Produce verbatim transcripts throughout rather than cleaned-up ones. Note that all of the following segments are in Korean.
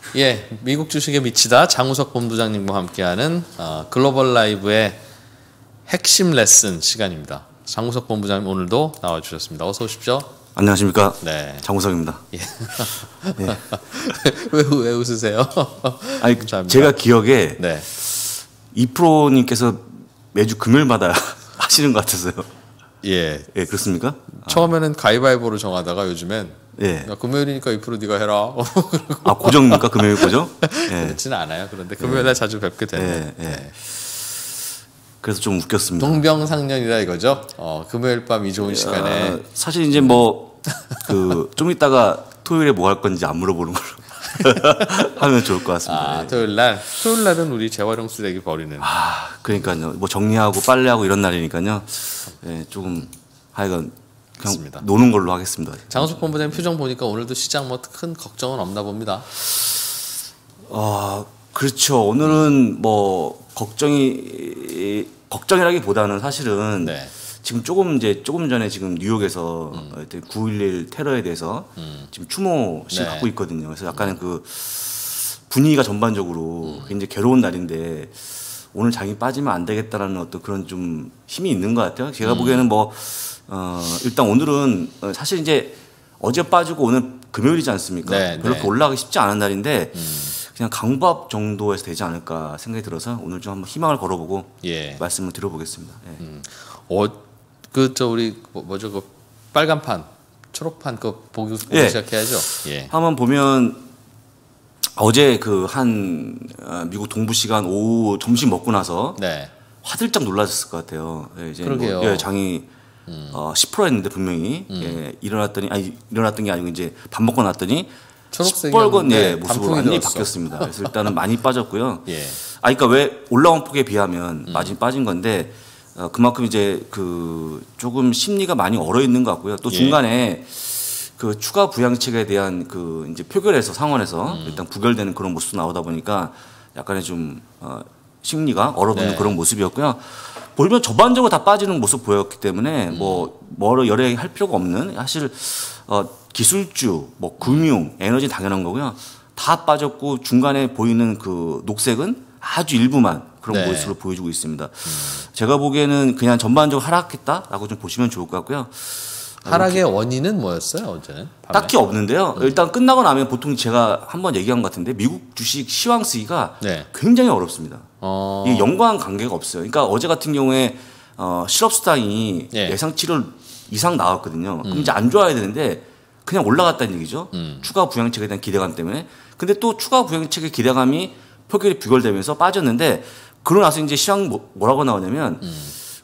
예, 미국 주식에 미치다 장우석 본부장님과 함께하는 어, 글로벌 라이브의 핵심 레슨 시간입니다. 장우석 본부장님 오늘도 나와주셨습니다. 어서 오십시오. 안녕하십니까. 네, 장우석입니다. 예. 예. 왜, 왜 웃으세요? 아니, 감사합니다. 제가 기억에 네. 이프로님께서 매주 금요일마다 하시는 것 같아서요. 예. 예, 그렇습니까? 처음에는 가위바위보로 정하다가 요즘엔 예. 야, 금요일이니까 이 프로 네가 해라. 아, 고정입니까? 금요일 고정? 예. 그렇지는 않아요. 그런데 금요일날 자주 뵙게 되네요. 예, 예. 네. 그래서 좀 웃겼습니다. 동병상련이라 이거죠. 어, 금요일 밤 이 좋은 시간에. 아, 사실 이제 뭐 그 좀 이따가 토요일에 뭐 할 건지 안 물어보는 걸로 하면 좋을 것 같습니다. 아, 예. 토요일 날. 토요일 날은 우리 재활용 쓰레기 버리는. 아, 그러니까요. 뭐 정리하고 빨래하고 이런 날이니까요. 예, 조금 하여간 그냥 맞습니다. 노는 걸로 하겠습니다. 장우석 본부장님 표정 보니까 오늘도 시장 뭐 큰 걱정은 없나 봅니다. 아, 그렇죠. 오늘은 뭐 걱정이 걱정이라기보다는 사실은 네. 지금 조금 이제 조금 전에 지금 뉴욕에서 음. 구일일 테러에 대해서 음. 지금 추모식 네. 하고 있거든요. 그래서 약간은 그 분위기가 전반적으로 음. 굉장히 괴로운 날인데 오늘 장이 빠지면 안 되겠다라는 어떤 그런 좀 힘이 있는 것 같아요. 제가 음. 보기에는 뭐 어, 일단 오늘은 사실 이제 어제 빠지고 오늘 금요일이지 않습니까? 네, 그렇게 네. 올라가기 쉽지 않은 날인데 음. 그냥 강보합 정도에서 되지 않을까 생각이 들어서 오늘 좀 한번 희망을 걸어보고 예. 말씀을 드려보겠습니다. 예. 음. 어, 그 저 우리 뭐, 뭐죠 그 빨간판, 초록판 그 보기, 보기 예. 시작해야죠. 예. 한번 보면 어제 그 한 미국 동부 시간 오후 점심 먹고 나서 네. 화들짝 놀라셨을 것 같아요. 예, 이제 그러게요. 뭐, 예, 장이 음. 어, 십 퍼센트였는데 분명히 음. 예, 일어났더니 아니 일어났던 게 아니고 이제 밥 먹고 났더니 초록색이었는데 시뻘건 예, 모습으로 단풍이 완전히 들었어. 바뀌었습니다. 그래서 일단은 많이 빠졌고요. 예. 아, 그러니까 왜 올라온 폭에 비하면 음. 많이 빠진 건데 어, 그만큼 이제 그 조금 심리가 많이 얼어 있는 것 같고요. 또 예. 중간에 그 추가 부양책에 대한 그 이제 표결에서 상원에서 음. 일단 부결되는 그런 모습도 나오다 보니까 약간의 좀 어, 심리가 얼어붙는 네. 그런 모습이었고요. 보면 전반적으로 다 빠지는 모습 보였기 때문에 음. 뭐 뭐로 열애 할 필요가 없는 사실 어, 기술주, 뭐 금융, 에너지 당연한 거고요. 다 빠졌고 중간에 보이는 그 녹색은 아주 일부만 그런 네. 모습으로 보여주고 있습니다. 음. 제가 보기에는 그냥 전반적으로 하락했다라고 좀 보시면 좋을 것 같고요. 하락의 원인은 뭐였어요 어제는? 밤에? 딱히 없는데요. 음. 일단 끝나고 나면 보통 제가 한번 얘기한 것 같은데 미국 주식 시황 쓰기가 네. 굉장히 어렵습니다. 어... 이게 연관 관계가 없어요. 그러니까 어제 같은 경우에 어, 실업수당이 예. 예상치를 이상 나왔거든요. 음. 그럼 이제 안 좋아야 되는데 그냥 올라갔다는 얘기죠. 음. 추가 부양책에 대한 기대감 때문에. 근데 또 추가 부양책의 기대감이 표결이 부결되면서 빠졌는데 그러고 나서 이제 시황 뭐, 뭐라고 나오냐면 음.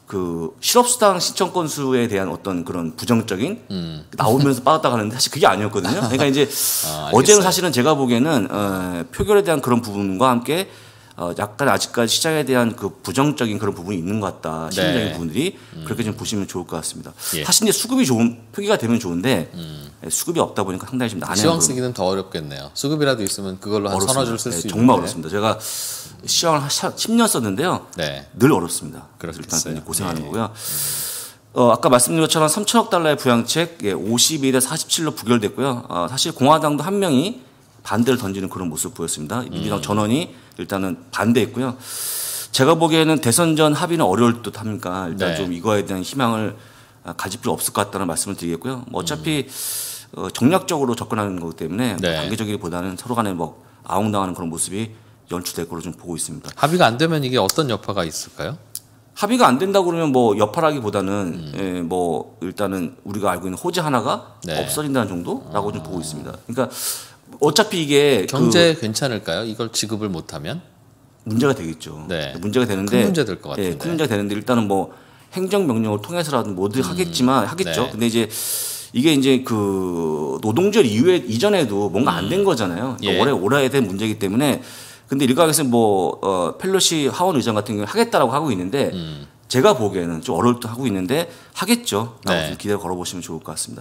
그 실업수당 신청 건수에 대한 어떤 그런 부정적인 음. 나오면서 빠졌다 가는데 사실 그게 아니었거든요. 그러니까 이제 아, 어제는 사실은 제가 보기에는 어, 표결에 대한 그런 부분과 함께 어, 약간 아직까지 시장에 대한 그 부정적인 그런 부분이 있는 것 같다. 심리적인 네. 부분들이 음. 그렇게 좀 보시면 좋을 것 같습니다. 예. 사실 이제 수급이 좋은 표기가 되면 좋은데 음. 수급이 없다 보니까 상당히 좀 난해한 시황 부분. 쓰기는 더 어렵겠네요. 수급이라도 있으면 그걸로 한 어렵습니다. 서너 줄 쓸 수 네, 있는데. 정말 어렵습니다. 제가 시황을 한 십 년 썼는데요. 네. 늘 어렵습니다. 그래서 일단 그렇겠어요. 굉장히 고생하는 예. 거고요. 어, 아까 말씀드린 것처럼 삼천억 달러의 부양책 예, 오십일에 사십칠로 부결됐고요. 어, 사실 공화당도 한 명이 반대를 던지는 그런 모습 보였습니다. 민주당 음. 전원이 일단은 반대했고요. 제가 보기에는 대선 전 합의는 어려울 듯 합니까? 일단 네. 좀 이거에 대한 희망을 가질 필요 없을 것 같다는 말씀을 드리겠고요. 뭐 어차피 음. 어, 정략적으로 접근하는 거기 때문에 네. 단계적이기보다는 서로 간에 뭐 아웅당하는 그런 모습이 연출될 거로 좀 보고 있습니다. 합의가 안 되면 이게 어떤 여파가 있을까요? 합의가 안 된다고 그러면 뭐 여파라기보다는 음. 예, 뭐 일단은 우리가 알고 있는 호재 하나가 네. 없어진다는 정도라고 어. 좀 보고 있습니다. 그러니까 어차피 이게 경제 그 괜찮을까요? 이걸 지급을 못하면? 문제가 되겠죠. 네. 문제가 되는데 큰 문제 될 것 같은데. 예, 큰 문제가 되는데 일단은 뭐 행정명령을 통해서라도 뭐든 음. 하겠지만 하겠죠. 네. 근데 이제 이게 이제 그 노동절 이후에 이전에도 뭔가 안 된 음. 거잖아요. 예. 오래 오래된 문제이기 때문에 근데 일각에서 뭐 어, 펠로시 하원 의장 같은 경우 하겠다라고 하고 있는데 음. 제가 보기에는 좀 어려울 듯 하고 있는데 하겠죠. 라고 네. 좀 기대를 걸어보시면 좋을 것 같습니다.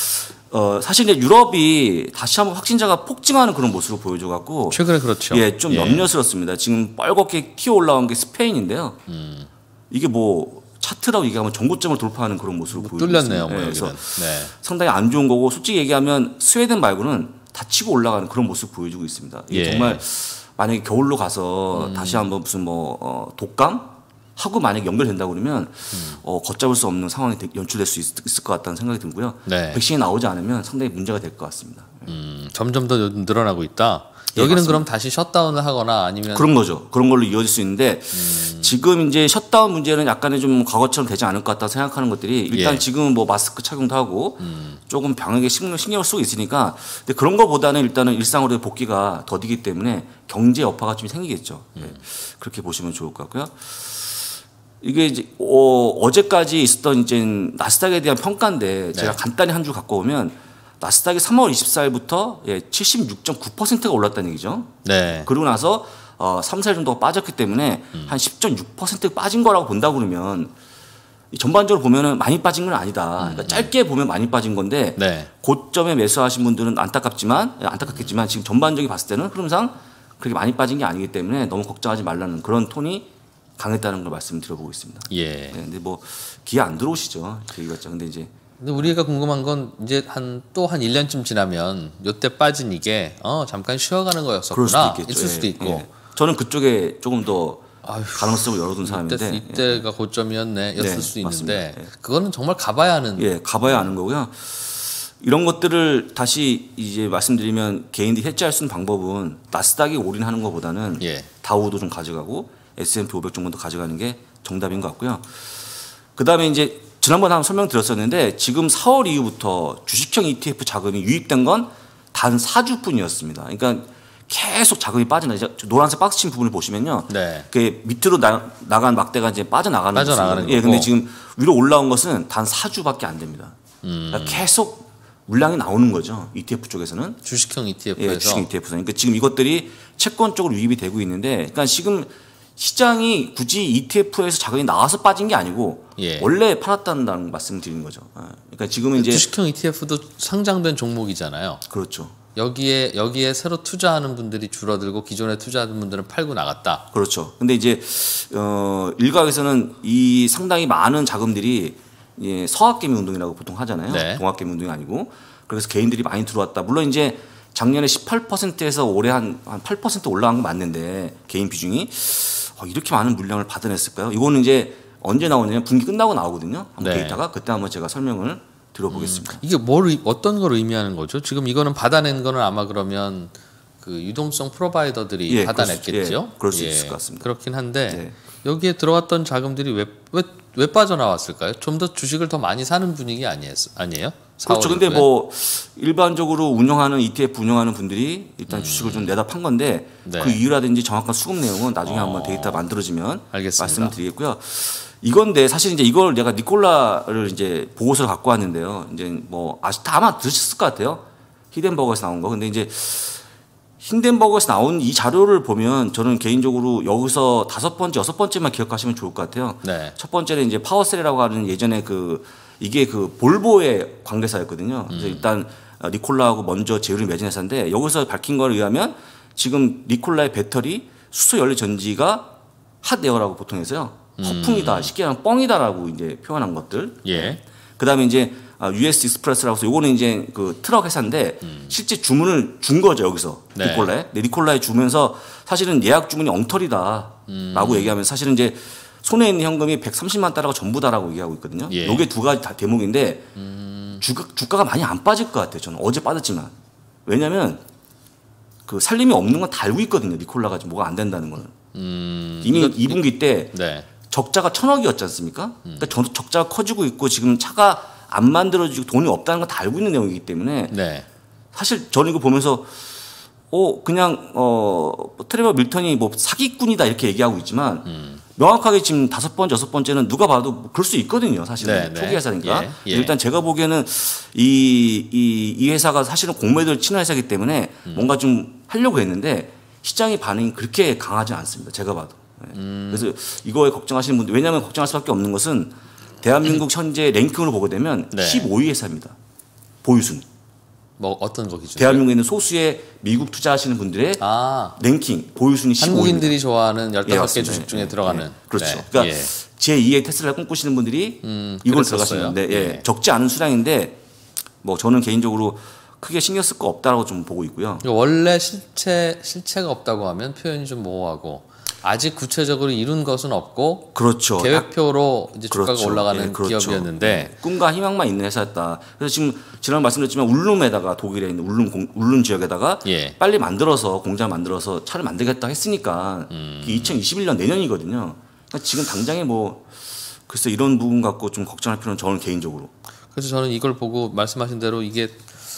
어, 사실 이제 유럽이 다시 한번 확진자가 폭증하는 그런 모습을 보여줘갖고 최근에 그렇죠. 예, 좀 염려스럽습니다. 지금 빨갛게 튀어 올라온 게 스페인인데요. 음. 이게 뭐 차트라고 얘기하면 정고점을 돌파하는 그런 모습을 보여주고 뚫렸네요. 있습니다. 뭐 예, 여기는. 그래서 네. 상당히 안 좋은 거고 솔직히 얘기하면 스웨덴 말고는 다 치고 올라가는 그런 모습 보여주고 있습니다. 이게 예. 정말 만약에 겨울로 가서 음. 다시 한번 무슨 뭐 어, 독감 하고 만약에 연결된다고 그러면 음. 어, 걷잡을 수 없는 상황이 연출될 수 있, 있을 것 같다는 생각이 들고요. 네. 백신이 나오지 않으면 상당히 문제가 될 것 같습니다. 음, 점점 더 늘어나고 있다. 예, 여기는 맞습니다. 그럼 다시 셧다운을 하거나 아니면 그런 거죠. 그런 걸로 이어질 수 있는데 음. 지금 이제 셧다운 문제는 약간의 좀 과거처럼 되지 않을 것 같다 생각하는 것들이 일단 예. 지금은 뭐 마스크 착용도 하고 음. 조금 병역에 신경, 신경을 쓰고 있으니까 근데 그런 것보다는 일단은 일상으로의 복귀가 더디기 때문에 경제 여파가 좀 생기겠죠. 예. 음. 그렇게 보시면 좋을 것 같고요. 이게 이제 어, 어제까지 있었던 이제 나스닥에 대한 평가인데 제가 네. 간단히 간단히 한 줄 갖고 오면 나스닥이 삼월 이십사일부터 예, 칠십육 점 구 퍼센트가 올랐다는 얘기죠. 네. 그러고 나서 어, 삼, 사 일 정도가 빠졌기 때문에 음. 한 십 점 육 퍼센트 빠진 거라고 본다고 그러면 이 전반적으로 보면은 많이 빠진 건 아니다. 그러니까 짧게 보면 많이 빠진 건데 네. 고점에 매수하신 분들은 안타깝지만 예, 안타깝겠지만 지금 전반적인 봤을 때는 흐름상 그렇게 많이 빠진 게 아니기 때문에 너무 걱정하지 말라는 그런 톤이 강했다는 걸 말씀드려보고 있습니다. 예. 네, 근데 뭐 기회 안 들어오시죠. 저희가 근데 이제 근데 우리가 궁금한 건 이제 한 또 한 일 년쯤 지나면 요때 빠진 이게 어 잠깐 쉬어가는 그럴 거였었구나 수도 있겠죠. 있을 수도 예, 있고 예. 저는 그쪽에 조금 더 아휴, 가능성을 열어둔 사람인데 이때, 이때가 고점이었네 였을 네, 수 맞습니다. 있는데 예. 그거는 정말 가봐야 하는 예, 가봐야 아는 거고요. 이런 것들을 다시 이제 말씀드리면 개인들이 해지할 수 있는 방법은 나스닥이 올인하는 것보다는 예. 다우도 좀 가져가고 에스 앤 피 오백 정도도 가져가는 게 정답인 것 같고요. 그 다음에 이제 지난번에 한번 설명드렸었는데 지금 사월 이후부터 주식형 이 티 에프 자금이 유입된 건 단 사 주뿐이었습니다. 그러니까 계속 자금이 빠져나 노란색 박스 친 부분을 보시면요. 네. 그 밑으로 나, 나간 막대가 이제 빠져나가는 빠져나가는 모습입니다. 예, 거고. 근데 지금 위로 올라온 것은 단 사 주밖에 안 됩니다. 음, 그러니까 계속 물량이 나오는 거죠. 이 티 에프 쪽에서는. 주식형 예, 이티에프에서 주식 이 티 에프에서. 그러니까 지금 이것들이 채권 쪽으로 유입이 되고 있는데, 그러니까 지금 시장이 굳이 이 티 에프에서 자금이 나와서 빠진 게 아니고 예. 원래 팔았다는 말씀을 드리는 거죠. 예. 그러니까 지금은 이제 주식형 이티에프도 상장된 종목이잖아요. 그렇죠. 여기에 여기에 새로 투자하는 분들이 줄어들고 기존에 투자하는 분들은 팔고 나갔다. 그렇죠. 근데 이제 어, 일각에서는 이 상당히 많은 자금들이 예, 서학개미 운동이라고 보통 하잖아요. 네. 동학개미 운동이 아니고 그래서 개인들이 많이 들어왔다. 물론 이제 작년에 십팔 퍼센트에서 올해 한, 한 팔 퍼센트 올라간 건 맞는데 개인 비중이 어, 이렇게 많은 물량을 받아냈을까요? 이거는 이제 언제 나오냐면 분기 끝나고 나오거든요. 한번 네. 데이터가 그때 한번 제가 설명을 들어보겠습니다. 이게 뭘 의- 어떤 걸 의미하는 거죠? 지금 이거는 받아낸 거는 아마 그러면 그 유동성 프로바이더들이 예, 받아냈겠죠. 그럴 수- 예, 그럴 수 있을 것 같습니다. 그렇긴 한데 네. 여기에 들어왔던 자금들이 왜 왜 왜 빠져나왔을까요? 좀 더 주식을 더 많이 사는 분위기 아니에요? 아니에요? 그렇죠. 근데 뭐 일반적으로 운영하는 이 티 에프 운영하는 분들이 일단 음. 주식을 좀 내다 판 건데 네. 그 이유라든지 정확한 수급 내용은 나중에 어. 한번 데이터 만들어지면 알겠습니다. 말씀을 드리겠고요. 이건데 사실 이제 이걸 내가 니콜라를 이제 보고서를 갖고 왔는데요. 이제 뭐 아시 다 아마 들으셨을 것 같아요. 히덴버거에서 나온 거. 근데 이제 힌덴버거에서 나온 이 자료를 보면 저는 개인적으로 여기서 다섯 번째, 여섯 번째만 기억하시면 좋을 것 같아요. 네. 첫 번째는 이제 파워셀이라고 하는 예전에 그 이게 그 볼보의 관계사였거든요. 그래서 일단 니콜라하고 먼저 제휴를 맺은 회사인데 여기서 밝힌 거에 의하면 지금 니콜라의 배터리 수소 연료 전지가 핫에어라고 보통 해서요. 허풍이다, 쉽게 말하면 뻥이다라고 이제 표현한 것들. 예. 그다음에 이제 유에스 익스프레스라고 해서 요거는 이제 그 트럭 회사인데 실제 주문을 준 거죠 여기서 네. 니콜라에. 근데 니콜라에 주면서 사실은 예약 주문이 엉터리다라고 얘기하면서 사실은 이제 손에 있는 현금이 백삼십만 달러가 전부다라고 얘기하고 있거든요. 예. 요게 두 가지 다 대목인데 주가, 주가가 많이 안 빠질 것 같아요. 저는 어제 빠졌지만 왜냐하면 그 살림이 없는 건 다 알고 있거든요. 니콜라가 지금 뭐가 안 된다는 거는 음, 이미 이거- 이 분기 때 네. 적자가 천억이었지 않습니까? 그러니까 저- 적자가 커지고 있고 지금 차가 안 만들어지고 돈이 없다는 거 다 알고 있는 내용이기 때문에 네. 사실 저는 이거 보면서 어 그냥 어 트레버 밀턴이 뭐 사기꾼이다 이렇게 얘기하고 있지만 음. 명확하게 지금 다섯 번째 여섯 번째는 누가 봐도 뭐 그럴 수 있거든요. 사실은 네, 네. 초기 회사니까 예, 예. 일단 제가 보기에는 이, 이, 이 회사가 사실은 공매도를 치는 회사이기 때문에 음. 뭔가 좀 하려고 했는데 시장의 반응이 그렇게 강하지 않습니다. 제가 봐도. 네. 음. 그래서 이거에 걱정하시는 분들 왜냐하면 걱정할 수밖에 없는 것은 대한민국 현재 랭킹으로 보게 되면 네. 십오 위 회사입니다. 보유순. 뭐 어떤 거 기준? 대한민국에 있는 소수의 미국 투자하시는 분들의 아, 랭킹 보유순이 십오 위입니다. 한국인들이 좋아하는 열다섯 개 맞습니다. 주식 중에 예, 들어가는. 예. 그렇죠. 네. 그러니까 예. 제이의 테슬라를 꿈꾸시는 분들이 음, 이걸 그랬었어요. 들어가시는데 예. 예. 적지 않은 수량인데 뭐 저는 개인적으로 크게 신경 쓸 거 없다라고 좀 보고 있고요. 원래 실체 실체가 없다고 하면 표현이 좀 모호하고 아직 구체적으로 이룬 것은 없고 그렇죠. 계획표로 이제 주가가 그렇죠. 올라가는 예, 그렇죠. 기업이었는데 네. 꿈과 희망만 있는 회사였다. 그래서 지금 지난 말씀드렸지만 울룸에다가 독일에 있는 울룸 공, 울룸 지역에다가 예. 빨리 만들어서 공장 만들어서 차를 만들겠다 했으니까 음. 이천이십일 년 내년이거든요. 그러니까 지금 당장에 뭐 글쎄 이런 부분 갖고 좀 걱정할 필요는 저는 개인적으로. 그래서 저는 이걸 보고 말씀하신 대로 이게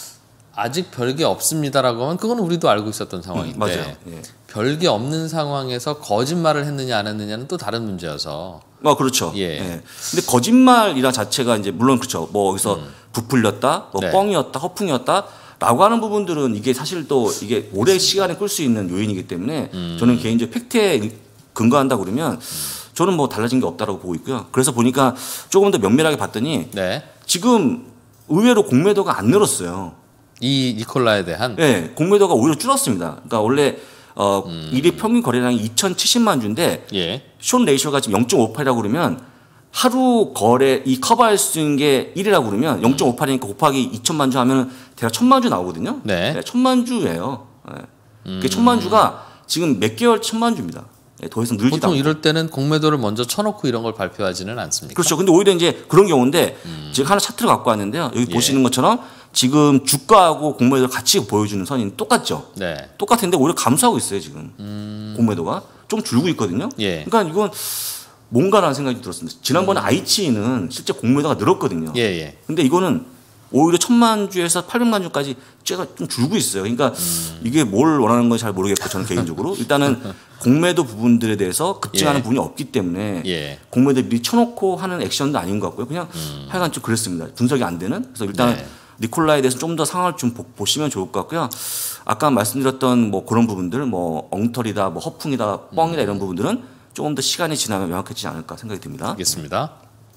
아직 별게 없습니다라고 하면 그건 우리도 알고 있었던 상황인데 음, 맞아요. 예. 별게 없는 상황에서 거짓말을 했느냐 안 했느냐는 또 다른 문제여서. 어 그렇죠. 예. 예. 근데 거짓말이라 자체가 이제 물론 그렇죠. 뭐 여기서 음. 부풀렸다, 뭐 네. 뻥이었다, 허풍이었다라고 하는 부분들은 이게 사실 또 이게 오래 시간에 끌 수 있는 요인이기 때문에 음. 저는 개인적으로 팩트에 근거한다 그러면 저는 뭐 달라진 게 없다라고 보고 있고요. 그래서 보니까 조금 더 면밀하게 봤더니 네. 지금 의외로 공매도가 안 늘었어요. 이 니콜라에 대한 네, 공매도가 오히려 줄었습니다. 그러니까 원래 어, 음. 일일 평균 거래량이 이천칠십만 주인데 예. 숏 레이쇼가 지금 영 점 오팔이라고 그러면 하루 거래 이 커버할 수 있는 게 일이라고 그러면 영 점 오팔이니까 곱하기 이천만 주 하면 대략 천만 주 나오거든요. 네. 네, 천만 주예요. 네. 음. 그 천만 주가 지금 몇 개월 천만 주입니다. 네, 더 이상 늘지도 보통 않고. 이럴 때는 공매도를 먼저 쳐놓고 이런 걸 발표하지는 않습니까? 그렇죠. 근데 오히려 이제 그런 경우인데 음. 제가 하나 차트를 갖고 왔는데요. 여기 예. 보시는 것처럼 지금 주가하고 공매도를 같이 보여주는 선이 똑같죠. 네. 똑같은데 오히려 감소하고 있어요 지금 음. 공매도가 좀 줄고 있거든요. 예. 그러니까 이건 뭔가라는 생각이 들었습니다. 지난번에 아이치는 실제 공매도가 늘었거든요. 예, 예. 근데 이거는 오히려 천만 주에서 팔백만 주까지 째가 좀 줄고 있어요. 그러니까 음. 이게 뭘 원하는 건지 잘 모르겠고 저는 개인적으로 일단은 공매도 부분들에 대해서 급증하는 예. 부분이 없기 때문에 예. 공매도 미리 쳐놓고 하는 액션도 아닌 것 같고요. 그냥 하여간 좀 그랬습니다. 분석이 안 되는. 그래서 일단 음. 네. 니콜라에 대해서 좀 더 상황을 좀 보, 보시면 좋을 것 같고요. 아까 말씀드렸던 뭐 그런 부분들, 뭐 엉터리다, 뭐 허풍이다, 뻥이다 이런 부분들은 조금 더 시간이 지나면 명확해지지 않을까 생각이 듭니다. 알겠습니다.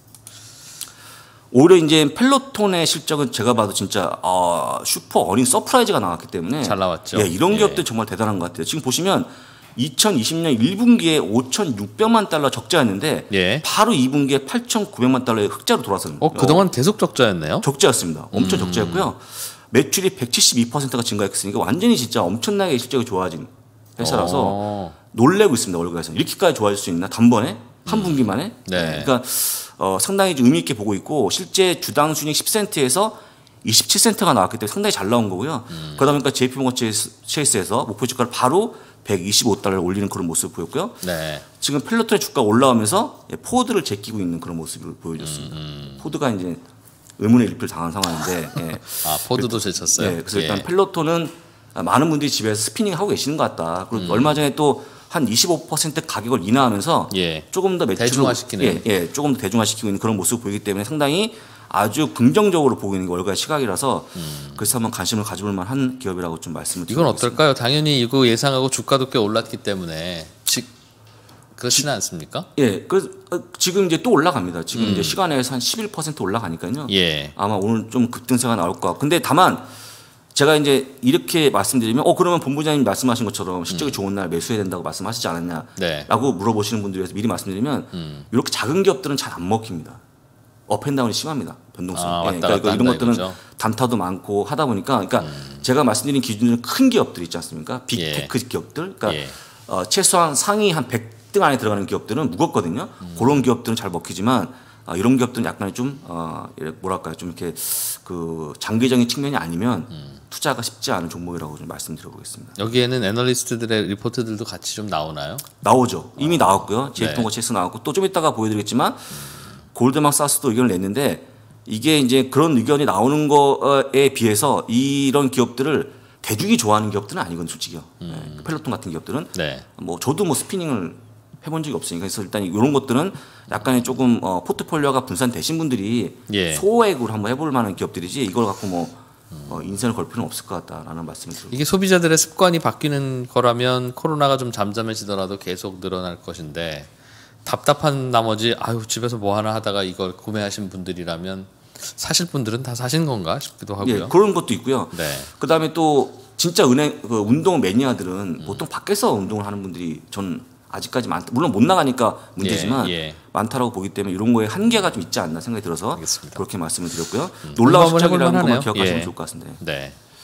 오히려 이제 펠로톤의 실적은 제가 봐도 진짜 어, 슈퍼 어닝 서프라이즈가 나왔기 때문에 잘 나왔죠. 예, 이런 예. 기업들 정말 대단한 것 같아요. 지금 보시면 이천이십 년 일 분기에 오천육백만 달러 적자였는데 예. 바로 이 분기에 팔천구백만 달러의 흑자로 돌아서는 어, 그동안 계속 적자였네요. 적자였습니다. 엄청 음. 적자였고요. 매출이 백칠십이 퍼센트가 증가했으니까 완전히 진짜 엄청나게 실적이 좋아진 회사라서 어. 놀래고 있습니다. 월급에서 이렇게까지 좋아질 수 있나 단번에 한 분기만에. 네. 그러니까 어, 상당히 좀 의미 있게 보고 있고 실제 주당 순이익 십 센트에서 이십칠 센트가 나왔기 때문에 상당히 잘 나온 거고요. 음. 그러다 보니까 제이피모건 체이스에서 목표 주가를 바로 백이십오 달러를 올리는 그런 모습을 보였고요. 네. 지금 펠로톤의 주가가 올라오면서 포드를 제끼고 있는 그런 모습을 보여줬습니다. 음. 포드가 이제 의문의 일피를 당한 상황인데 예. 아, 포드도 제쳤어요. 네, 그래서 일단 예. 펠로톤은 많은 분들이 집에서 스피닝 하고 계시는 것 같다. 그리고 음. 얼마 전에 또 한 이십오 퍼센트 가격을 인하하면서 예. 조금 더 매출을 대중화시키는. 예, 예, 조금 더 대중화시키고 있는 그런 모습을 보이기 때문에 상당히 아주 긍정적으로 보고 있는 게 월가의 시각이라서 음. 그래서 한번 관심을 가져볼 만한 기업이라고 좀 말씀을 이건 드리겠습니다. 어떨까요? 당연히 이거 예상하고 주가도 꽤 올랐기 때문에 즉 그렇지는 않습니까? 예, 그 어, 지금 이제 또 올라갑니다. 지금 음. 이제 시간에서 한 십일 퍼센트 올라가니까요. 예. 아마 오늘 좀 급등세가 나올 것 같고. 근데 다만 제가 이제 이렇게 말씀드리면 어 그러면 본부장님 말씀하신 것처럼 실적이 음. 좋은 날 매수해야 된다고 말씀하시지 않았냐라고 네. 물어보시는 분들에 대해서 미리 말씀드리면 음. 이렇게 작은 기업들은 잘 안 먹힙니다. 업앤다운이 심합니다. 변동성. 아, 예, 왔다 그러니까 갔다 이런 한다 것들은 이거죠? 단타도 많고 하다 보니까 그러니까 음. 제가 말씀드린 기준은 큰 기업들 있지 않습니까? 예. 빅테크 기업들. 그러니까 예. 어, 최소한 상위 한 백 등 안에 들어가는 기업들은 무겁거든요. 음. 그런 기업들은 잘 먹히지만 어, 이런 기업들은 약간의 좀 어, 뭐랄까요, 좀 이렇게 그 장기적인 측면이 아니면 음. 투자가 쉽지 않은 종목이라고 좀 말씀드려보겠습니다. 여기에는 애널리스트들의 리포트들도 같이 좀 나오나요? 나오죠. 이미 나왔고요. 네. 제이피모건 체이스 나왔고 또 좀 이따가 보여드리겠지만 골드만삭스도 의견을 냈는데 이게 이제 그런 의견이 나오는 거에 비해서 이런 기업들을 대중이 좋아하는 기업들은 아니거든요, 솔직히요. 음. 네, 펠로톤 같은 기업들은 네. 뭐 저도 뭐 스피닝을 해본 적이 없으니까 그래서 일단 이런 것들은 약간의 조금 어, 포트폴리오가 분산되신 분들이 예. 소액으로 한번 해볼 만한 기업들이지 이걸 갖고 뭐 어, 인생을 걸 필요는 없을 것 같다라는 말씀을 드립니다. 이게 소비자들의 습관이 바뀌는 거라면 코로나가 좀 잠잠해지더라도 계속 늘어날 것인데 답답한 나머지 아유 집에서 뭐 하나 하다가 이걸 구매하신 분들이라면 사실 분들은 다 사신 건가 싶기도 하고요. 예, 그런 것도 있고요. 네. 그다음에 또 진짜 은행 그 운동 매니아들은 음. 보통 밖에서 운동을 하는 분들이 전 아직까지 많다. 물론 못 나가니까 문제지만 예, 예. 많다라고 보기 때문에 이런 거에 한계가 좀 있지 않나 생각이 들어서 알겠습니다. 그렇게 말씀을 드렸고요. 음, 놀라운 한번 해볼 실적이라는 것만 만하네요. 기억하시면 예. 좋을 것 같습니다. 네.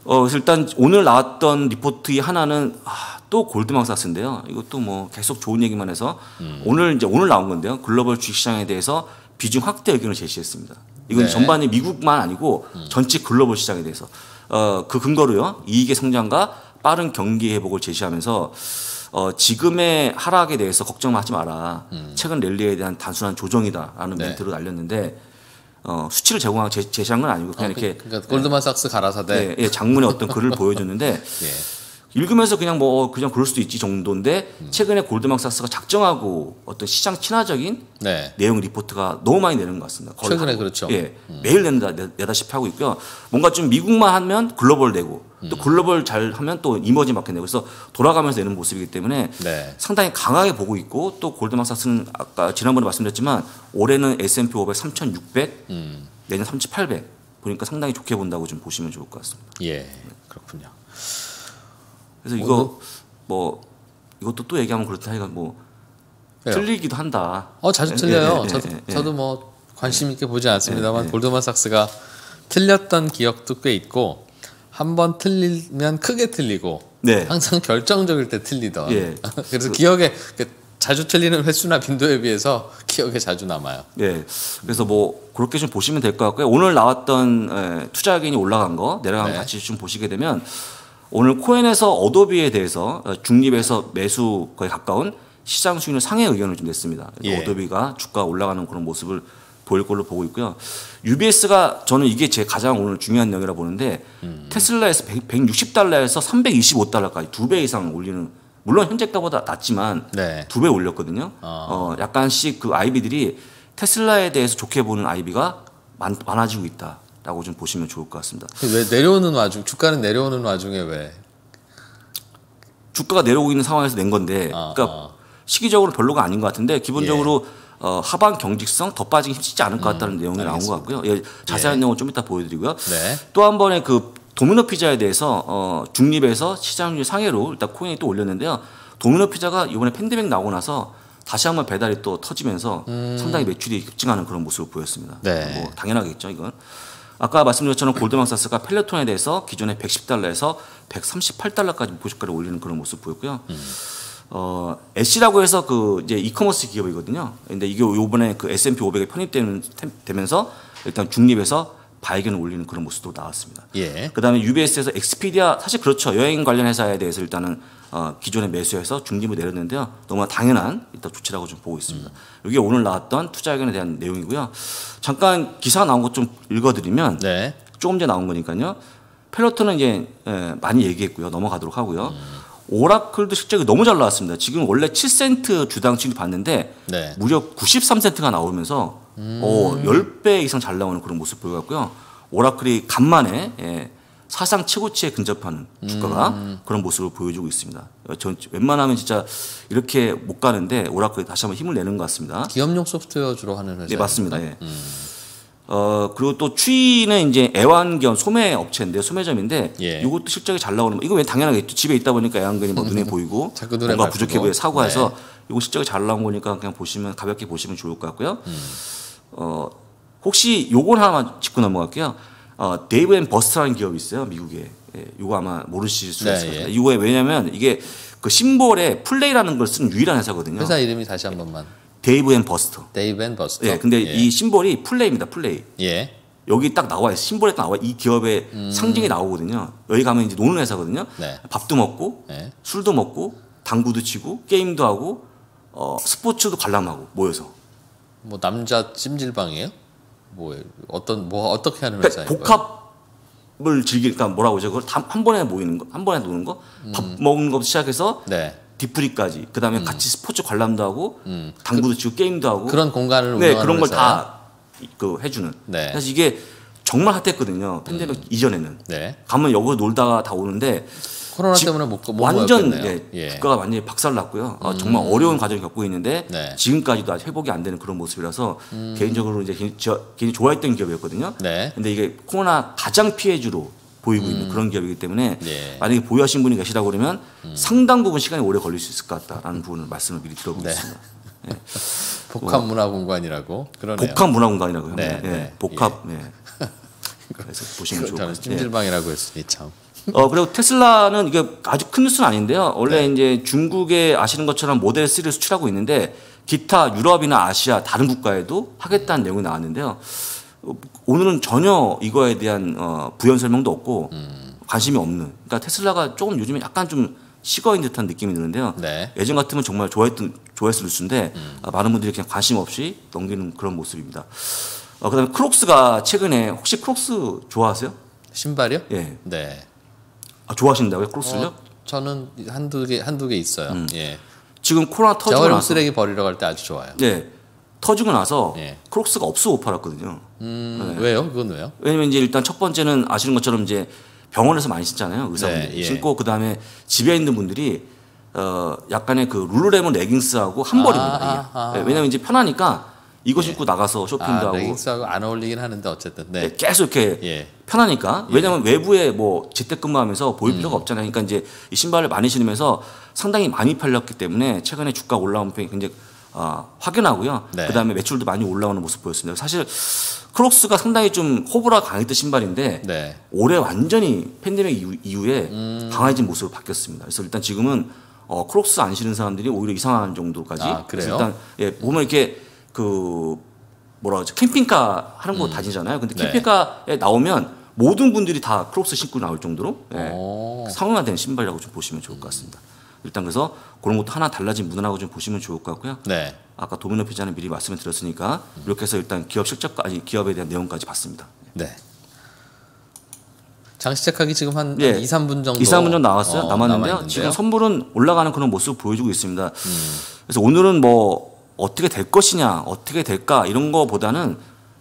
어, 그래서 일단 오늘 나왔던 리포트 하나는 아, 또 골드만삭스인데요. 이것도 뭐 계속 좋은 얘기만 해서 음. 오늘 이제 오늘 나온 건데요. 글로벌 주식시장에 대해서 비중 확대 의견을 제시했습니다. 이건 네. 전반이 미국만 아니고 음. 전체 글로벌 시장에 대해서 어, 그 근거로요. 이익의 성장과 빠른 경기 회복을 제시하면서 어, 지금의 하락에 대해서 걱정하지 마라. 음. 최근 랠리에 대한 단순한 조정이다라는 네. 멘트로 날렸는데 어, 수치를 제공하고 제, 제시한 건 아니고 그냥 어, 그, 이렇게 그러니까 골드만삭스 가라사대 예, 예, 장문의 어떤 글을 보여줬는데 예. 읽으면서 그냥 뭐 그냥 그럴 수도 있지 정도인데 음. 최근에 골드만삭스가 작정하고 어떤 시장 친화적인 네. 내용 리포트가 너무 많이 내는 것 같습니다. 최근에 그렇죠. 예, 음. 매일 낸다 내다시피 하고 있고요. 뭔가 좀 미국만 하면 글로벌 내고 음. 또 글로벌 잘 하면 또 이머징 마켓 내고 그래서 돌아가면서 내는 모습이기 때문에 네. 상당히 강하게 보고 있고 또 골드만삭스는 아까 지난번에 말씀드렸지만 올해는 에스 앤 피 오백 삼천육백 음. 내년 삼천팔백 보니까 상당히 좋게 본다고 좀 보시면 좋을 것 같습니다. 예, 그렇군요. 그래서 이거 뭐 이것도 또 얘기하면 그렇다 하니까 뭐 왜요? 틀리기도 한다. 어 자주 틀려요. 예, 예, 저도 예, 예. 저도 뭐 관심 있게 보지 않습니다만 예, 예. 골드만삭스가 틀렸던 기억도 꽤 있고 한 번 틀리면 크게 틀리고 네. 항상 결정적일 때 틀리던. 예. 그래서 그, 기억에 자주 틀리는 횟수나 빈도에 비해서 기억에 자주 남아요. 예. 그래서 뭐 그렇게 좀 보시면 될 것 같고요. 오늘 나왔던 에, 투자 의견이 올라간 거 내려간 거 네. 같이 좀 보시게 되면. 오늘 코엔에서 어도비에 대해서 중립에서 매수 거의 가까운 시장 수익률 상회 의견을 좀 냈습니다. 예. 어도비가 주가 올라가는 그런 모습을 보일 걸로 보고 있고요. 유비에스가 저는 이게 제 가장 오늘 중요한 내용이라 보는데 음. 테슬라에서 백육십 달러에서 삼백이십오 달러까지 두 배 이상 올리는 물론 현재가보다 낮지만 네. 두 배 올렸거든요. 어. 어, 약간씩 그 아이비들이 테슬라에 대해서 좋게 보는 아이비가 많, 많아지고 있다. 라고 좀 보시면 좋을 것 같습니다. 왜 내려오는 와중 주가는 내려오는 와중에 왜 주가가 내려오고 있는 상황에서 낸 건데 아, 그러니까 아. 시기적으로 별로가 아닌 것 같은데 기본적으로 예. 어, 하반 경직성 더 빠지기 힘쓰지 않을 것 같다는 음, 내용이 알겠습니다. 나온 것 같고요. 예, 자세한 예. 내용은 좀 이따 보여드리고요. 네. 또 한 번에 그 도미노 피자에 대해서 어, 중립에서 시장률 상회로 일단 코인이 또 올렸는데요. 도미노 피자가 이번에 팬데믹 나오고 나서 다시 한번 배달이 또 터지면서 음. 상당히 매출이 급증하는 그런 모습을 보였습니다. 네. 뭐 당연하겠죠 이건. 아까 말씀드린 것처럼 골드만삭스가 펠레톤에 대해서 기존에 백십 달러에서 백삼십팔 달러까지 목표주가를 올리는 그런 모습 보였고요. 음. 어, 애쉬라고 해서 그 이제 이커머스 기업이거든요. 근데 이게 요번에 그 에스 앤 피 오백에 편입되면서 일단 중립에서 발견을 올리는 그런 모습도 나왔습니다. 예. 그다음에 유비에스에서 엑스피디아 사실 그렇죠. 여행 관련 회사에 대해서 일단은 어, 기존에 매수해서 중립을 내렸는데요. 너무나 당연한 일단 조치라고 좀 보고 있습니다. 음. 이게 오늘 나왔던 투자 의견에 대한 내용이고요. 잠깐 기사가 나온 것 좀 읽어드리면 네. 조금 전에 나온 거니까요. 펠로톤은 이제 예, 많이 얘기했고요. 넘어가도록 하고요. 음. 오라클도 실적이 너무 잘 나왔습니다. 지금 원래 칠 센트 주당 수익 봤는데 네. 무려 구십삼 센트가 나오면서 음. 어, 십 배 이상 잘 나오는 그런 모습 보여갖고요. 오라클이 간만에 예, 사상 최고치에 근접하는 주가가 음. 그런 모습을 보여주고 있습니다. 전 웬만하면 진짜 이렇게 못 가는데 오라클이 다시 한번 힘을 내는 것 같습니다. 기업용 소프트웨어 주로 하는 회사. 네 맞습니다. 예. 음. 어 그리고 또 추이는 이제 애완견 소매 업체인데 소매점인데 예. 이것도 실적이 잘 나오는 거. 이거 왜 당연하겠죠. 집에 있다 보니까 애완견이 뭐 눈에 보이고 자꾸 눈에 뭔가 부족해 보여 사고해서 네. 이거 실적이 잘 나온 거니까 그냥 보시면 가볍게 보시면 좋을 것 같고요. 음. 어 혹시 요걸 하나만 짚고 넘어갈게요. 어 데이브 앤 버스트라는 기업이 있어요 미국에. 예, 이거 아마 모르실 수 있을 겁니다. 네, 예. 이거에 왜냐면 이게 그 심볼에 플레이라는 걸 쓰는 유일한 회사거든요. 회사 이름이 다시 한 번만. 데이브 앤 버스터. 데이브 앤 버스터. 예, 근데 예. 이 심볼이 플레이입니다. 플레이. 예. 여기 딱 나와요. 심볼에 딱 나와. 이 기업의 음. 상징이 나오거든요. 여기 가면 이제 노는 회사거든요. 네. 밥도 먹고, 네. 술도 먹고, 당구도 치고, 게임도 하고, 어, 스포츠도 관람하고 모여서. 뭐 남자 찜질방이에요? 뭐 어떤 뭐 어떻게 하는 회사예요? 복합을 즐길, 그러니까 뭐라고 하죠? 그걸 한 번에 모이는 거, 한 번에 노는 거, 음. 밥 먹는 것부터 시작해서. 네. 디프리까지 그다음에 음. 같이 스포츠 관람도 하고 음. 당구도 그, 치고 게임도 하고 그런 공간을 네 그런 걸 다 그 해주는 네. 그래서 이게 정말 핫했거든요 팬데믹 음. 이전에는 네. 가면 여기 놀다가 다 오는데 코로나 때문에 못, 못 완전 네, 예. 주가가 완전히 박살났고요 음. 아, 정말 어려운 과정을 겪고 있는데 네. 지금까지도 아직 회복이 안 되는 그런 모습이라서 음. 개인적으로 이제 개인, 저, 개인이 좋아했던 기업이었거든요 네. 근데 이게 코로나 가장 피해주로 보이고 음. 있는 그런 기업이기 때문에 네. 만약에 보유하신 분이 계시다고 그러면 음. 상당 부분 시간이 오래 걸릴 수 있을 것 같다라는 부분을 말씀을 미리 드려보겠습니다. 네. 네. 복합문화공간이라고 그러네요. 복합문화공간이라고요. 네. 네. 네. 복합. 예. 네. 그래서 보시면 좋을 것 같아요. 찜질방이라고 했으니 참. 어 그리고 테슬라는 이게 아주 큰 뉴스는 아닌데요. 원래 네. 이제 중국에 아시는 것처럼 모델 삼를 수출하고 있는데 기타 유럽이나 아시아 다른 국가에도 하겠다는 내용이 나왔는데요. 어, 오늘은 전혀 이거에 대한 어, 부연 설명도 없고 음. 관심이 없는. 그러니까 테슬라가 조금 요즘에 약간 좀 식어인 듯한 느낌이 드는데요. 네. 예전 같으면 정말 좋아했던 좋아했을 뉴스인데 음. 아, 많은 분들이 그냥 관심 없이 넘기는 그런 모습입니다. 어, 그다음에 크록스가 최근에 혹시 크록스 좋아하세요? 신발이요? 예. 네. 아, 좋아하신다고요, 크록스를요? 어, 저는 한두 개 한두 개 있어요. 음. 예. 지금 코로나 터지고 재활용 나서 쓰레기 버리러 갈 때 아주 좋아요. 네. 터지고 나서 예. 크록스가 없어 못 팔았거든요. 음, 네. 왜요? 그건 왜요? 왜냐면 이제 일단 첫 번째는 아시는 것처럼 이제 병원에서 많이 신잖아요. 의사분들이. 네, 예. 신고 그다음에 집에 있는 분들이 어 약간의 그 룰루레몬 레깅스하고 한 벌입니다. 아, 이게. 아, 아. 네, 왜냐면 이제 편하니까 이거 신고 나가서 쇼핑도 아, 하고 레깅스하고 안 어울리긴 하는데 어쨌든. 네. 네, 계속 이렇게 예. 편하니까. 왜냐면 외부에 뭐 재택근무하면서 보일 필요가 음. 없잖아요. 그러니까 이제 이 신발을 많이 신으면서 상당히 많이 팔렸기 때문에 최근에 주가 올라온 편이 굉장히 어, 확연하고요. 네. 그다음에 매출도 많이 올라오는 모습 보였습니다. 사실 크록스가 상당히 좀 호불호가 강했던 신발인데 네. 올해 완전히 팬데믹 이후, 이후에 음. 강해진 모습으로 바뀌었습니다. 그래서 일단 지금은 어, 크록스 안 신는 사람들이 오히려 이상한 정도까지. 아, 그래요? 그래서 일단 예, 보면 이렇게 그 뭐라 그러죠? 캠핑카 하는 거 다니잖아요. 근데 네. 캠핑카에 나오면 모든 분들이 다 크록스 신고 나올 정도로 예, 오. 상용화된 신발이라고 좀 보시면 좋을 것 같습니다. 일단 그래서 그런 것도 하나 달라진 문화라고 좀 보시면 좋을 것 같고요. 네. 아까 도미노 피자는 미리 말씀을 드렸으니까 이렇게 해서 일단 기업 실적까지 기업에 대한 내용까지 봤습니다. 네. 장 시작하기 지금 한, 예. 한 이, 삼 분 정도 이, 삼 분 정도 나왔어요. 어, 남았는데요. 남아있는데요. 지금 선물은 올라가는 그런 모습을 보여주고 있습니다. 음. 그래서 오늘은 뭐 어떻게 될 것이냐, 어떻게 될까 이런 거보다는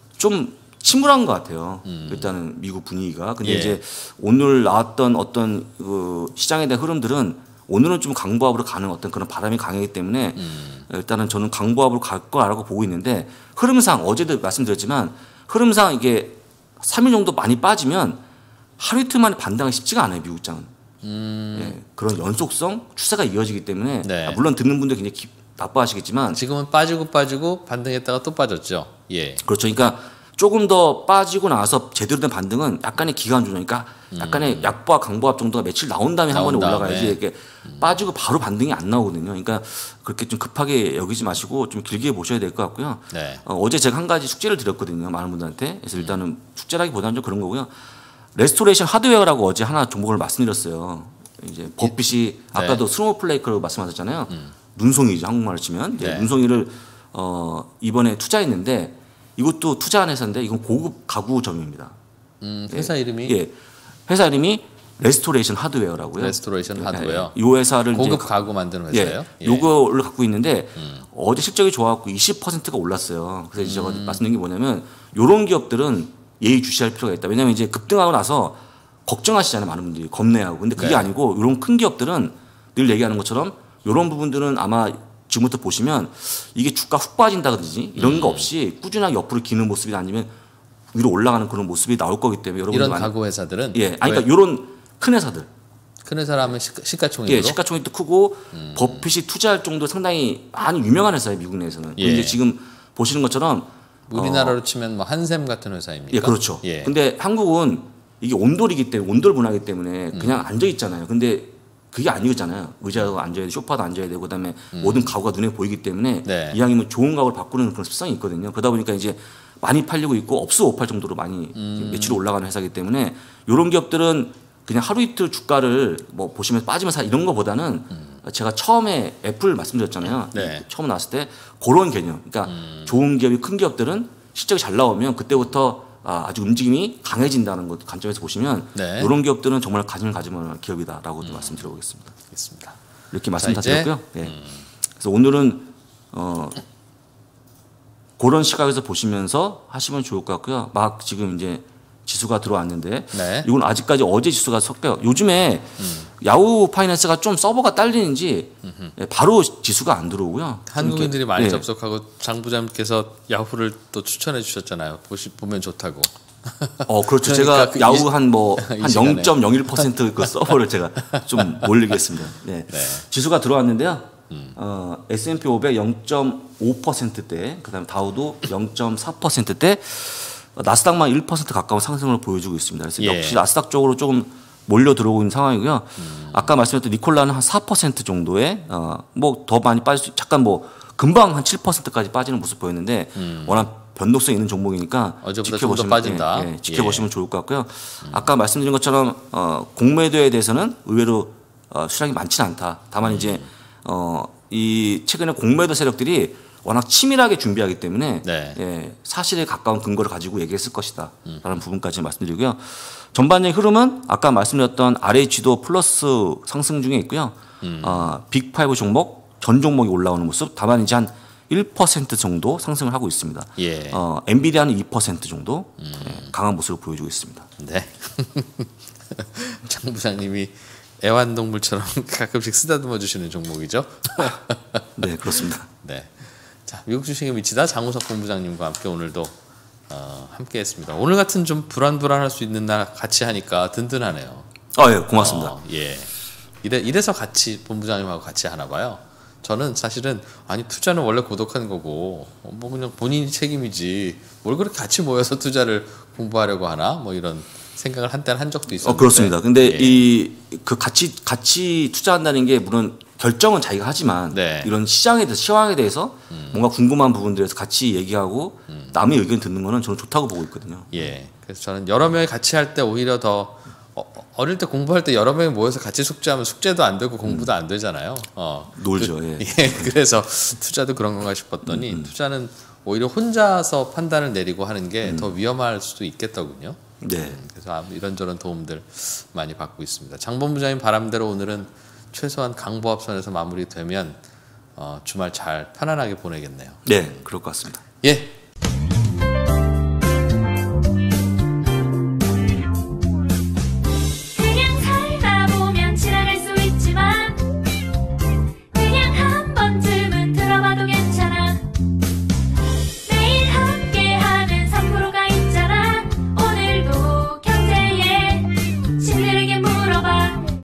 좀 침울한 것 같아요. 음. 일단은 미국 분위기가. 근데 예. 이제 오늘 나왔던 어떤 그 시장에 대한 흐름들은 오늘은 좀 강보합으로 가는 어떤 그런 바람이 강하기 때문에 음. 일단은 저는 강보합으로 갈 거라고 보고 있는데 흐름상 어제도 말씀드렸지만 흐름상 이게 삼 일 정도 많이 빠지면 하루 이틀 만에 반등하기 쉽지가 않아요, 미국장은. 음. 예, 그런 연속성 추세가 이어지기 때문에 네. 아, 물론 듣는 분들 굉장히 기, 나빠하시겠지만 지금은 빠지고 빠지고 반등했다가 또 빠졌죠. 예. 그렇죠. 그러니까 조금 더 빠지고 나서 제대로 된 반등은 약간의 기간 조정, 그러니까 약간의 음. 약보와 강보합 정도가 며칠 나온 다음에 한 나온 번에 다음에. 올라가야지 이렇게 음. 빠지고 바로 반등이 안 나오거든요. 그러니까 그렇게 좀 급하게 여기지 마시고 좀 길게 보셔야 될 것 같고요. 네. 어, 어제 제가 한 가지 숙제를 드렸거든요. 많은 분들한테. 그래서 일단은 숙제라기보다는 좀 그런 거고요. 레스토레이션 하드웨어라고 어제 하나 종목을 말씀드렸어요. 이제 버핏이 아까도 스노우플레이크라고 말씀하셨잖아요. 음. 눈송이죠. 한국말로 치면. 네. 눈송이를 어, 이번에 투자했는데 이것도 투자한 회사인데 이건 고급 가구점입니다. 음, 회사 이름이 예. 회사 이름이 레스토레이션 하드웨어라고요. 레스토레이션 하드웨어. 이 회사를 고급 이제 가구 만드는 회사예요. 예, 요거를 갖고 있는데 음. 어제 실적이 좋아갖고 이십 퍼센트가 올랐어요. 그래서 이제 제가 말씀드린 게 뭐냐면 이런 기업들은 예의 주시할 필요가 있다. 왜냐하면 이제 급등하고 나서 걱정하시잖아요. 많은 분들이 겁내하고. 근데 그게 네. 아니고 이런 큰 기업들은 늘 얘기하는 것처럼 이런 부분들은 아마 지금부터 보시면 이게 주가 훅 빠진다든지 이런 음. 거 없이 꾸준하게 옆으로 기는 모습이 아니면 위로 올라가는 그런 모습이 나올 거기 때문에 여러분들 이런 많이 가구 회사들은 예, 아니 그러니까 이런 큰 회사들 큰 회사라면 시가, 시가총액으로 예, 시가총액도 크고 음. 버핏이 투자할 정도 상당히 많이 유명한 회사예요, 미국 내에서는. 예. 근데 지금 보시는 것처럼 우리나라로 치면 뭐 한샘 같은 회사입니까? 예, 그렇죠. 예. 근데 한국은 이게 온돌이기 때문에 온돌 문화이기 때문에 음. 그냥 앉아 있잖아요. 근데 그게 아니잖아요. 의자가 앉아야 돼, 소파도 앉아야 되고 그다음에 모든 가구가 눈에 보이기 때문에 음. 네. 이왕이면 좋은 가구를 바꾸는 그런 습성이 있거든요. 그러다 보니까 이제 많이 팔리고 있고 없어 못 팔 정도로 많이 음. 매출이 올라가는 회사이기 때문에 이런 기업들은 그냥 하루 이틀 주가를 뭐 보시면 빠지면 사 이런 거보다는 제가 처음에 애플 말씀드렸잖아요. 네. 처음 나왔을 때 그런 개념. 그러니까 음. 좋은 기업이 큰 기업들은 실적이 잘 나오면 그때부터 아, 아주 움직임이 강해진다는 것 관점에서 보시면 네. 이런 기업들은 정말 가지면 가지면 기업이다라고 좀 말씀드려보겠습니다. 알겠습니다. 이렇게 말씀 다 자, 이제, 드렸고요. 예. 그래서 오늘은 어, 그런 시각에서 보시면서 하시면 좋을 것 같고요. 막 지금 이제 지수가 들어왔는데 네. 이건 아직까지 어제 지수가 섞여요. 요즘에 음. 야후 파이낸스가 좀 서버가 딸리는지 예, 바로 지수가 안 들어오고요. 한국인들이 이렇게, 많이 예. 접속하고 장 부장님께서 야후를 또 추천해 주셨잖아요. 보시 보면 좋다고. 어, 그렇죠. 그러니까 제가 그 야후 이- 한 뭐 이 한 시간에. 영 점 영일 퍼센트 그 서버를 제가 좀 올리겠습니다. 네. 네. 지수가 들어왔는데요. 음. 어, 에스 앤 피 오백 영 점 오 퍼센트대, 그다음에 다우도 영 점 사 퍼센트대, 나스닥만 일 퍼센트 가까운 상승을 보여주고 있습니다. 그래서 예. 역시 나스닥 쪽으로 조금 몰려 들어오고 있는 상황이고요. 음. 아까 말씀드렸던 니콜라는 한 사 퍼센트 정도의 어, 뭐 더 많이 빠질 수 잠깐 뭐 금방 한 칠 퍼센트까지 빠지는 모습 보였는데 음. 워낙 변동성 있는 종목이니까 지켜보시면, 빠진다. 예, 예, 지켜보시면 예. 좋을 것 같고요. 음. 아까 말씀드린 것처럼 어, 공매도에 대해서는 의외로 어, 수량이 많지는 않다. 다만 음. 이제 어, 이 최근에 공매도 세력들이 워낙 치밀하게 준비하기 때문에 네. 예, 사실에 가까운 근거를 가지고 얘기했을 것이다 라는 음. 부분까지 말씀드리고요. 전반적인 흐름은 아까 말씀드렸던 알에이치도 플러스 상승 중에 있고요. 음. 어, 빅파이브 종목 전 종목이 올라오는 모습 다만 이제 한 일 퍼센트 정도 상승을 하고 있습니다. 예. 어, 엔비디아는 이 퍼센트 정도 음. 예, 강한 모습을 보여주고 있습니다. 네. 장 부장님이 애완동물처럼 가끔씩 쓰다듬어 주시는 종목이죠. 네, 그렇습니다. 네. 자, 미국 주식에 미치다 장우석 본부장님과 함께 오늘도 어, 함께했습니다. 오늘 같은 좀 불안불안할 수 있는 날 같이 하니까 든든하네요. 아, 예, 고맙습니다. 어, 예. 이래 이래서 같이 본부장님하고 같이 하나 봐요. 저는 사실은 아니 투자는 원래 고독한 거고 뭐 그냥 본인이 책임이지 뭘 그렇게 같이 모여서 투자를 공부하려고 하나 뭐 이런 생각을 한때는 한 적도 있었는데. 어, 그렇습니다. 근데 예. 이 그 같이 같이 투자한다는 게 물론 결정은 자기가 하지만 네. 이런 시장에 대해서 시황에 대해서 음. 뭔가 궁금한 부분들에서 같이 얘기하고 음. 남의 의견 듣는 거는 저는 좋다고 보고 있거든요. 예. 그래서 저는 여러 명이 같이 할 때 오히려 더 어, 어릴 때 공부할 때 여러 명이 모여서 같이 숙제하면 숙제도 안 되고 공부도 음. 안 되잖아요. 어. 놀죠. 그, 예. 예. 그래서 투자도 그런 건가 싶었더니 음, 음. 투자는 오히려 혼자서 판단을 내리고 하는 게 더 음. 위험할 수도 있겠더군요. 네. 음, 그래서 이런저런 도움들 많이 받고 있습니다. 장 본부장님 바람대로 오늘은 최소한 강보합선에서 마무리되면 어, 주말 잘 편안하게 보내겠네요. 네, 그럴 것 같습니다. 예.